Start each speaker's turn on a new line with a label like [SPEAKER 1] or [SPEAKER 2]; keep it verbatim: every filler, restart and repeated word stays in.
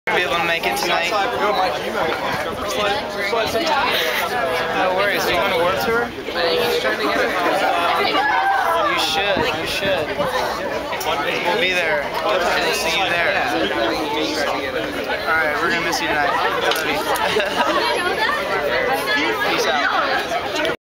[SPEAKER 1] Be able to make it tonight. No worries. Are you going to Warped Tour? You should. You should. We'll be there. We'll see you there. Alright, we're going to miss you tonight. I love you. Peace out.